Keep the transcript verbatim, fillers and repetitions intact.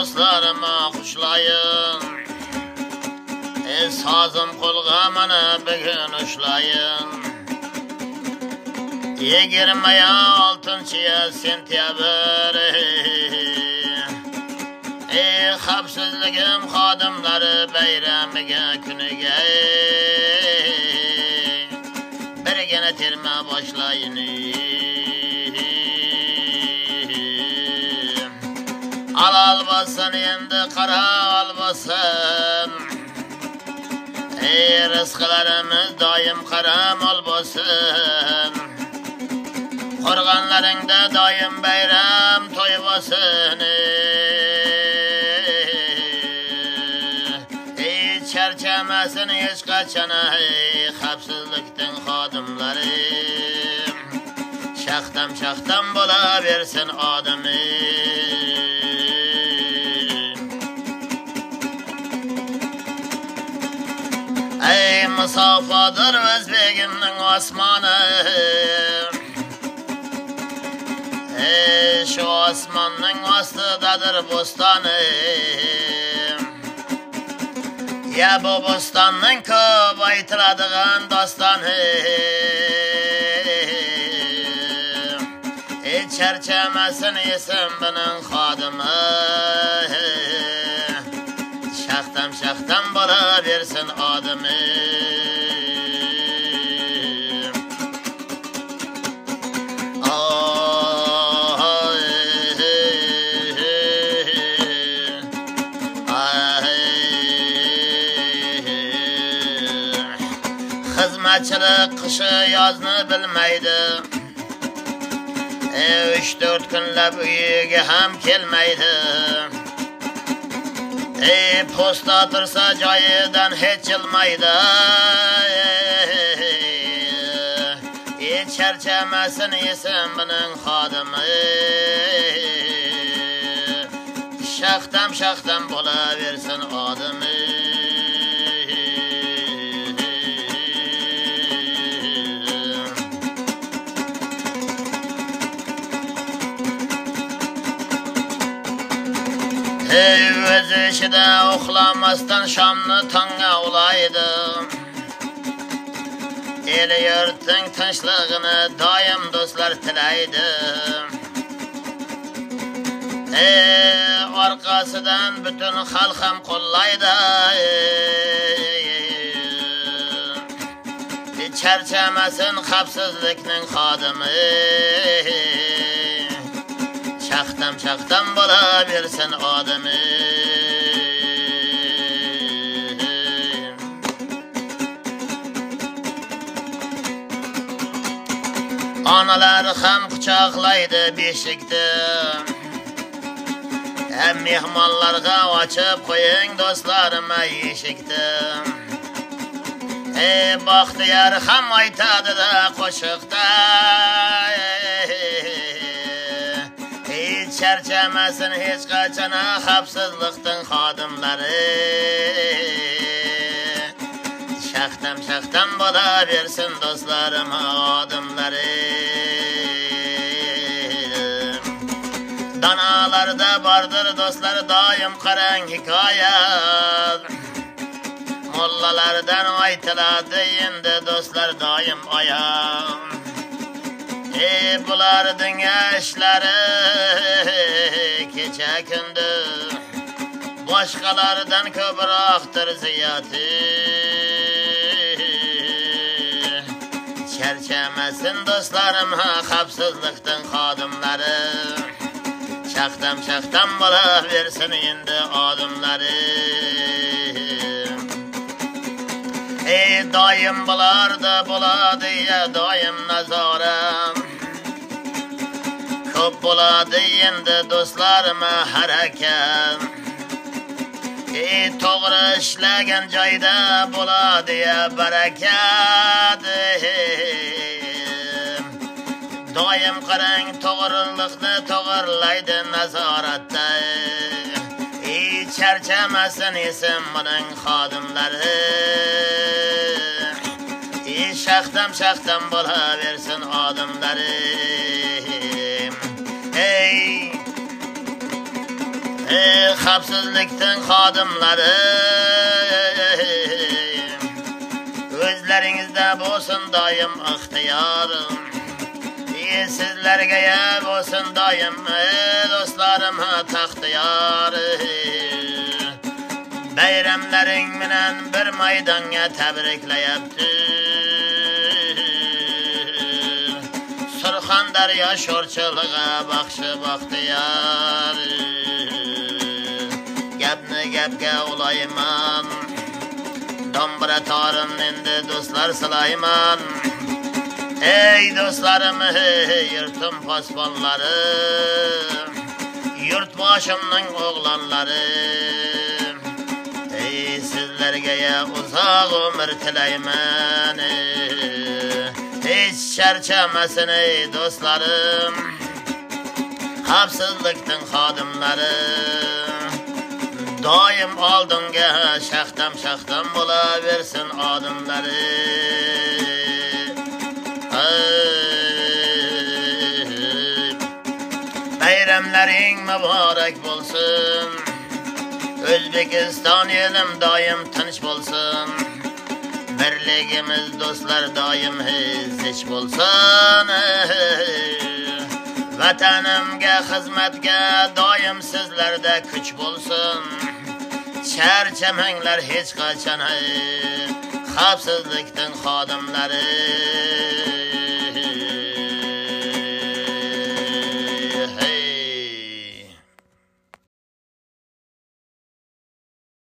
dostlarıma xushlayın. Ey sazım qo'lga mana bugun ushlayın. yigirma oltinchi sentyabr. Ey xavfsizligim xodimlari bayramiga kuniga birgina terma boshlayın. Alal basın endi qara olmasın. Ey rizqlarimiz doim qaramol bo'lsin. Qo'rg'onlaringda doim bayram to'y bo'lsin. Ey charchamasin hech qachon ey xavfsizlikning xodimlari. Shaxtam shaxtam bo'laversin odami. Ey musofadir o'zbegimning osmoni. Ey shu osmonning ostidadir bo'stoni. Ya bu bo'stonning ko'p aytiladigan dostoni. Ey charchamasin esim bilan xodimi. Shaxtam shaxtam bo'laversin odami. Xizmatchilik qishi yozni bilmaydi. uch to'rt kunlab uyiga ham kelmaydi. Ey posta tursa joyidan hech jilmaydi. Ey charchamasin esim bilan xodimi. Shaxtam shaxtam bo'laversin odami. Ey o'z ishida uxlamasdan shomni tongga ulaydi. El yurtning tinchligini doim do'stlar tilaydi. Ey orqasidan butun xalq ham qo'llaydi. Ey charchamasin xavfsizlikning xodimi. Shaxtam shaxtam bo'laversin odami. Onalar ham quchoqlaydi beshikda. Ham mehmonlarga ochib qo'ying do'stlarim eshikda. Ey baxtiyor ham aytadi-da qo'shiqda. Charchamasin hech qachon xavfsizlikning xodimlari. Shaxtam shaxtam bo'laversin do'stlarim odamlari. Donalarda bordir do'stlar doim qarang hikoya. Mollalardan aytiladi endi do'stlar doim oyoq. Ey bularning ishlari kecha kunduz boshqalardan ko'proqdir ziyoti. Charchamasin do'stlarim xavfsizlikning xodimlari. Shaxtam shaxtam bo'laversin endi odamlari. Ey doim bularda bo'ladi ya doim nazorat. Ko'p bo'ladi endi do'stlarim harakat. Ey to'g'ri ishlagan joyda bo'ladi ya barakat. Doim qarang to'g'rilikni to'g'rilaydi nazoratda. Ey charchamasin esim bilan xodimlari. Ey shaxtam shaxtam bo'laversin odamlari. Ey ey xavfsizlikning xodimlari, o'zlaringizda bo'lsin doim ixtiyor. Ey sizlarga ya bo'lsin doim do'stlarim taxtiyor. Bayramlaring bilan bir maydonga tabriklayapti. Surxondaryo sho'rchilig'a baxshi baxtiyor. Gapni gapga ulayman, dombira torim endi do'stlar silayman. Ey do'stlarim, ey yurtim posbonlari, yurtboshimning o'g'lonlari, ey sizlarga ya uzoq umr tilayman. Hech charchamasin ey do'stlarim, xavfsizlikning xodimlari, doim oldinga shaxtam shaxtam bo'laversin odamlari. Bayramlaring muborak bo'lsin, O'zbekiston elim doim tinch bo'lsin, birligimiz do'stlar doim hech bo'lsin. Vatanimga xizmatga doim sizlarda kuch bo'lsin, charchamanglar hech qachon xavfsizlikning xodimlari.